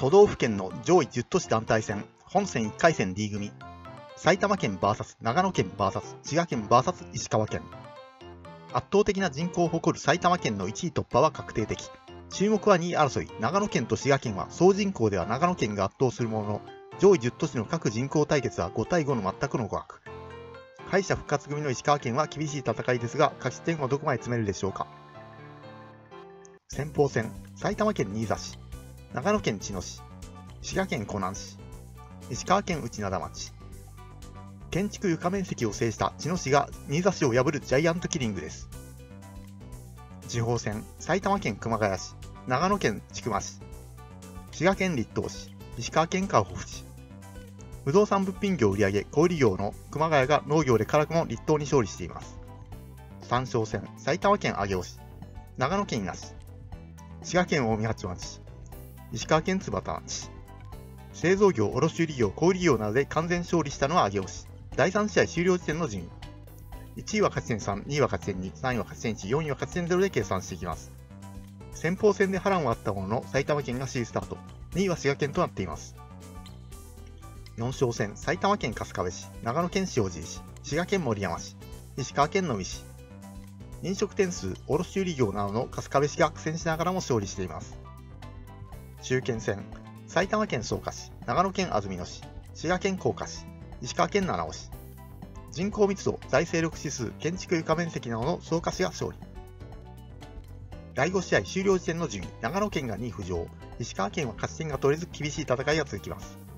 都道府県の上位10都市団体戦、本戦1回戦 D 組、埼玉県 VS 長野県 VS 滋賀県 VS 石川県。圧倒的な人口を誇る埼玉県の1位突破は確定的。注目は2位争い、長野県と滋賀県は総人口では長野県が圧倒するものの、上位10都市の各人口対決は5対5の全くの互角。敗者復活組の石川県は厳しい戦いですが、勝ち点をどこまで詰めるでしょうか。先鋒戦、埼玉県新座市、長野県茅野市、滋賀県湖南市、石川県内灘町。建築床面積を制した茅野市が新座市を破るジャイアントキリングです。地方戦、埼玉県熊谷市、長野県千曲市、滋賀県栗東市、石川県川北市。不動産物品業売上小売業の熊谷が農業で辛くも栗東に勝利しています。三将戦、埼玉県上尾市、長野県伊那市、滋賀県近江八幡市、石川県津幡町。製造業、卸売業、小売業などで完全勝利したのは上尾市。第3試合終了時点の順位。1位は勝ち点3、2位は勝ち点2、3位は勝ち点1、4位は勝ち点0で計算していきます。先鋒戦で波乱はあったものの、埼玉県が C スタート、2位は滋賀県となっています。4将戦、埼玉県春日部市、長野県塩尻市、滋賀県守山市、石川県能美市。飲食店数、卸売業などの春日部市が苦戦しながらも勝利しています。中堅戦、埼玉県草加市、長野県安曇野市、滋賀県甲賀市、石川県七尾市。人口密度、財政力指数、建築床面積などの草加市が勝利。第5試合終了時点の順位、長野県が2位浮上、石川県は勝ち点が取れず厳しい戦いが続きます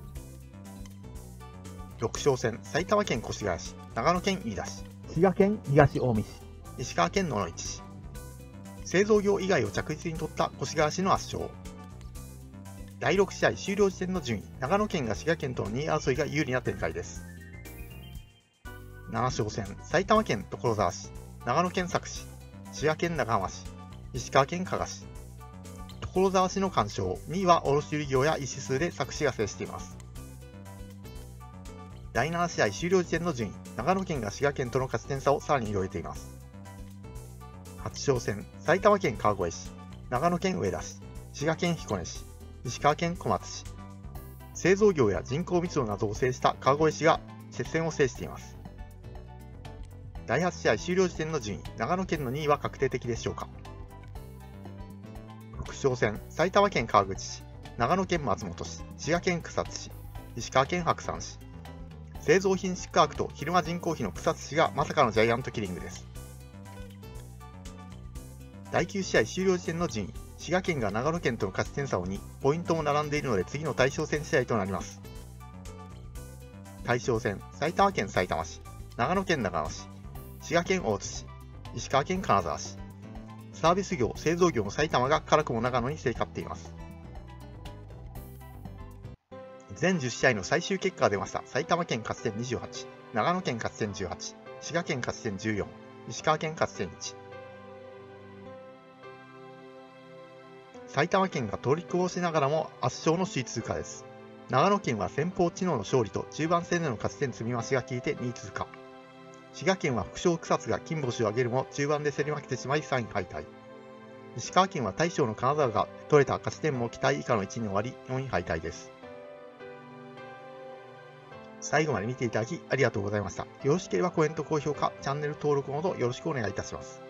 。6将戦、埼玉県越谷市、長野県飯田市、滋賀県東近江市、石川県野々市市。製造業以外を着実に取った越谷市の圧勝。第6試合終了時点の順位、長野県が滋賀県との2位争いが有利な展開です。7将戦、埼玉県所沢市、長野県佐久市、滋賀県長浜市、石川県加賀市。所沢市の完勝、2位は卸売業や医師数で佐久市が制しています。第7試合終了時点の順位、長野県が滋賀県との勝ち点差をさらに広げています。8将戦、埼玉県川越市、長野県上田市、滋賀県彦根市、石川県小松市。製造業や人口密度などを制した川越市が接戦を制しています。第8試合終了時点の順位、長野県の2位は確定的でしょうか。副将戦、埼玉県川口市、長野県松本市、滋賀県草津市、石川県白山市。製造品宿泊と昼間人口比の草津市がまさかのジャイアントキリングです。第9試合終了時点の順位、滋賀県が長野県との勝ち点差を2、ポイントも並んでいるので次の大将戦試合となります。大将戦、埼玉県さいたま市、長野県長野市、滋賀県大津市、石川県金沢市。サービス業、製造業の埼玉が辛くも長野に競り勝っています。全10試合の最終結果が出ました。埼玉県勝ち点28、長野県勝ち点18、滋賀県勝ち点14、石川県勝ち点1。埼玉県がトリックをしながらも圧勝の首位通過です。長野県は先鋒知能の勝利と中盤戦での勝ち点積み増しが効いて2位通過。滋賀県は副将草津が金星を挙げるも中盤で競り負けてしまい3位敗退。石川県は大将の金沢が取れた勝ち点も期待以下の1位に終わり4位敗退です。最後まで見ていただきありがとうございました。よろしければコメント、高評価、チャンネル登録などよろしくお願いいたします。